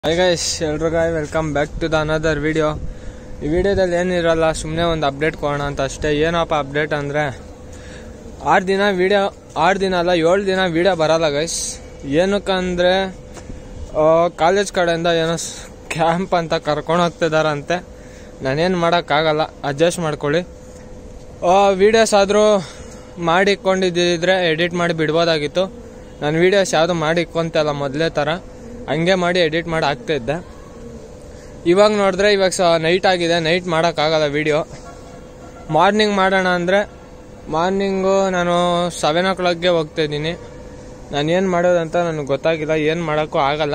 Hi guys, ಎಲ್ರಿಗೂ welcome back to the another video. ಈ ವಿಡಿಯೋದಲ್ಲಿ ಏನಿರಲ್ಲ, ಸುಮ್ಮನೆ ಒಂದು ಅಪ್ಡೇಟ್ ಕೊಡೋಣ ಅಂತ ಅಷ್ಟೇ. ಏನಪ್ಪ ಅಪ್ಡೇಟ್ ಅಂದರೆ 6 ದಿನ ವಿಡಿಯೋ, 6 ದಿನ ಅಲ್ಲ 7 ದಿನ ವಿಡಿಯೋ ಬರಲ್ಲ ಗೈಸ್. ಏನಕ್ಕಂದರೆ ಕಾಲೇಜ್ ಕಡೆಯಿಂದ ಏನೋ ಕ್ಯಾಂಪ್ ಅಂತ ಕರ್ಕೊಂಡು ಹೋಗ್ತಿದ್ದಾರಂತೆ. ನಾನೇನು ಮಾಡೋಕ್ಕಾಗಲ್ಲ, ಅಡ್ಜಸ್ಟ್ ಮಾಡ್ಕೊಳ್ಳಿ. ವೀಡಿಯೋಸ್ ಆದರೂ ಮಾಡಿಕೊಂಡಿದ್ದಿದ್ರೆ ಎಡಿಟ್ ಮಾಡಿ ಬಿಡ್ಬೋದಾಗಿತ್ತು. ನಾನು ವೀಡಿಯೋಸ್ ಯಾವುದು ಮಾಡಿಕೊಂತಲ್ಲ ಮೊದಲೇ ಥರ, ಹಂಗೆ ಮಾಡಿ ಎಡಿಟ್ ಮಾಡಿ ಹಾಕ್ತಾಯಿದ್ದೆ. ಇವಾಗ ನೋಡಿದ್ರೆ ಇವಾಗ ನೈಟ್ ಆಗಿದೆ, ನೈಟ್ ಮಾಡೋಕ್ಕಾಗಲ್ಲ ವೀಡಿಯೋ. ಮಾರ್ನಿಂಗ್ ಮಾಡೋಣ ಅಂದರೆ ಮಾರ್ನಿಂಗು ನಾನು 7 o'clockಗೆ ಹೋಗ್ತಾಯಿದ್ದೀನಿ. ನಾನು ಏನು ಮಾಡೋದಂತ ನನಗೆ ಗೊತ್ತಾಗಿಲ್ಲ, ಏನು ಮಾಡೋಕ್ಕೂ ಆಗಲ್ಲ.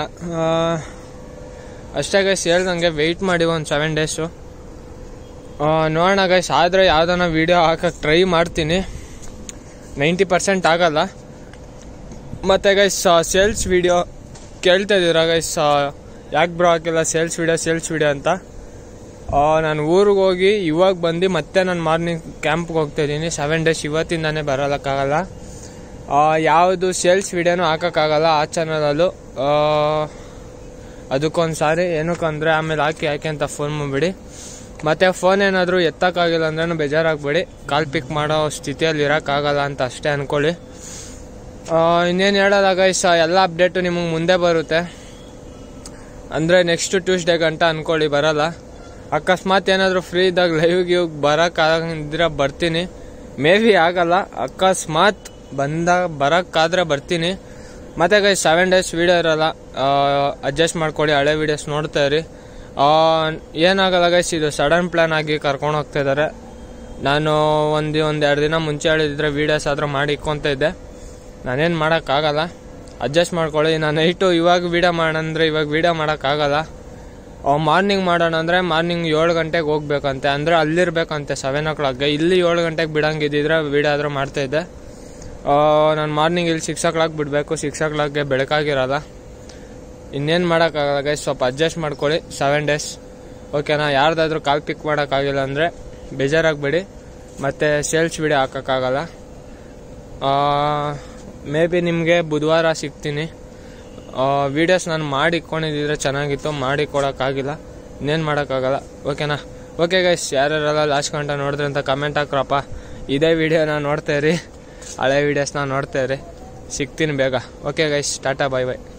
ಅಷ್ಟೇ ಗೈಸ್, ಹೇಳ್ದಂಗೆ ವೆಯ್ಟ್ ಮಾಡಿ ಒಂದು 7 days ನೋಡೋಣ ಗೈಸ್. ಆದರೆ ಯಾವುದನ್ನ ವೀಡಿಯೋ ಹಾಕೋಕ್ಕೆ ಟ್ರೈ ಮಾಡ್ತೀನಿ. 90% ಆಗಲ್ಲ. ಮತ್ತು ಗೈಸ್ ಸೇಲ್ಸ್ ವೀಡಿಯೋ ಕೇಳ್ತಾ ಇದ್ದೀರಾ ಗೈಸ್, ಯಾಕೆ ಬ್ರೋ ಹಾಕಿಲ್ಲ ಸೇಲ್ಸ್ ವೀಡಿಯೋ ಅಂತ. ನಾನು ಊರಿಗೆ ಹೋಗಿ ಇವಾಗ ಬಂದು ಮತ್ತೆ ನಾನು ಮಾರ್ನಿಂಗ್ ಕ್ಯಾಂಪ್ಗೆ ಹೋಗ್ತಾಯಿದ್ದೀನಿ. 7 days ಇವತ್ತಿಂದಾನೇ ಬರೋಕ್ಕಾಗಲ್ಲ. ಯಾವುದು ಸೇಲ್ಸ್ ವೀಡಿಯೋನೂ ಹಾಕೋಕ್ಕಾಗಲ್ಲ ಆ ಚಾನಲಲ್ಲೂ. ಅದಕ್ಕೊಂದು ಸಾರಿ ಏನಕ್ಕಂದರೆ ಆಮೇಲೆ ಹಾಕಿ ಅಂತ ಫೋನ್ ಮಾಡಿಬಿಡಿ. ಮತ್ತು ಫೋನ್ ಏನಾದರೂ ಎತ್ತಕ್ಕಾಗಿಲ್ಲ ಅಂದ್ರೂ ಬೇಜಾರಾಗಬೇಡಿ, ಕಾಲ್ ಪಿಕ್ ಮಾಡೋ ಸ್ಥಿತಿಯಲ್ಲಿ ಇರೋಕ್ಕಾಗಲ್ಲ ಅಂತ ಅಷ್ಟೇ ಅಂದ್ಕೊಳ್ಳಿ. ಇನ್ನೇನು ಹೇಳೋಲ್ಲ ಗೈಸ್, ಎಲ್ಲ ಅಪ್ಡೇಟು ನಿಮಗೆ ಮುಂದೆ ಬರುತ್ತೆ. ಅಂದರೆ ನೆಕ್ಸ್ಟ್ ಟ್ಯೂಸ್ಡೇ ಗಂಟ ಅಂದ್ಕೊಳ್ಳಿ, ಬರೋಲ್ಲ. ಅಕಸ್ಮಾತ್ ಏನಾದರೂ ಫ್ರೀ ಇದ್ದಾಗ ಲೈವ್ಗೆ ಬರೋಕ್ಕಾಗಿದ್ರೆ ಬರ್ತೀನಿ. ಮೇ ಬಿ ಆಗಲ್ಲ, ಅಕಸ್ಮಾತ್ ಬರೋಕ್ಕಾದ್ರೆ ಬರ್ತೀನಿ. ಮತ್ತು ಗೈಸ್ 7 days ವೀಡಿಯೋ ಇರೋಲ್ಲ, ಅಡ್ಜಸ್ಟ್ ಮಾಡ್ಕೊಳ್ಳಿ. ಹಳೆ ವೀಡಿಯೋಸ್ ನೋಡ್ತಾ ಇರಿ. ಏನಾಗಲ್ಲ ಗೈಸ್, ಇದು ಸಡನ್ ಪ್ಲ್ಯಾನ್ ಆಗಿ ಕರ್ಕೊಂಡು ಹೋಗ್ತಾಯಿದ್ದಾರೆ. ನಾನು ಒಂದು 2 ದಿನ ಮುಂಚೆ ಹೇಳಿದ್ರೆ ವೀಡಿಯೋಸ್ ಆದರೂ ಮಾಡಿ ಇಕ್ಕೊಂತ ಇದ್ದೆ. ನಾನೇನು ಮಾಡೋಕ್ಕಾಗಲ್ಲ, ಅಡ್ಜಸ್ಟ್ ಮಾಡ್ಕೊಳ್ಳಿ. ನಾನು ನೈಟು ಇವಾಗ ವೀಡಿಯೋ ಮಾಡೋಣ ಇವಾಗ ವೀಡಿಯೋ ಮಾಡೋಕ್ಕಾಗಲ್ಲ. ಮಾರ್ನಿಂಗ್ ಮಾಡೋಣ ಅಂದರೆ ಮಾರ್ನಿಂಗ್ 7 ಗಂಟೆಗೆ ಹೋಗ್ಬೇಕಂತೆ, ಅಂದರೆ ಅಲ್ಲಿರ್ಬೇಕಂತೆ 7 o'clockಗೆ. ಇಲ್ಲಿ 7 ಗಂಟೆಗೆ ಬಿಡೋಂಗಿದ್ದಿದ್ರೆ ವೀಡಿಯೋ ಆದರೂ ಮಾಡ್ತಾಯಿದ್ದೆ. ನಾನು ಮಾರ್ನಿಂಗ್ ಇಲ್ಲಿ 6 o'clock ಬಿಡಬೇಕು. 6 o'clockಗೆ ಬೆಳಕಾಗಿರಲ್ಲ. ಇನ್ನೇನು ಮಾಡೋಕ್ಕಾಗಲ್ಲ ಗೈಸ್, ಸ್ವಲ್ಪ ಅಡ್ಜಸ್ಟ್ ಮಾಡ್ಕೊಳ್ಳಿ. 7 days ಓಕೆನಾ. ಯಾರ್ದಾದ್ರೂ ಕಾಲ್ ಪಿಕ್ ಮಾಡೋಕ್ಕಾಗಿಲ್ಲ ಅಂದರೆ ಬೇಜಾರಾಗಬೇಡಿ. ಮತ್ತು ಸೇಲ್ಸ್ ವೀಡಿಯೋ ಹಾಕೋಕ್ಕಾಗಲ್ಲ. ಮೇ ಬಿ ನಿಮಗೆ ಬುಧವಾರ ಸಿಗ್ತೀನಿ. ವೀಡಿಯೋಸ್ ನಾನು ಮಾಡಿ ಇಟ್ಕೊಂಡಿದ್ದಿದ್ರೆ ಚೆನ್ನಾಗಿತ್ತು, ಮಾಡಿ ಕೊಡೋಕ್ಕಾಗಿಲ್ಲ. ಇನ್ನೇನು ಮಾಡೋಕ್ಕಾಗಲ್ಲ ಓಕೆನಾ. ಓಕೆ ಗೈಸ್, ಯಾರ್ಯಾರೆಲ್ಲ ಲಾಸ್ಟ್ ಗಂಟೆ ನೋಡಿದ್ರೆ ಅಂತ ಕಮೆಂಟ್ ಹಾಕ್ರಪ್ಪ. ಇದೇ ವೀಡಿಯೋನ ನೋಡ್ತಾಯಿರಿ, ಹಳೆ ವೀಡಿಯೋಸ್ನ ನೋಡ್ತಾಯಿರಿ. ಸಿಗ್ತೀನಿ ಬೇಗ. ಓಕೆ ಗೈಸ್, ಟಾಟಾ, ಬಾಯ್ ಬಾಯ್.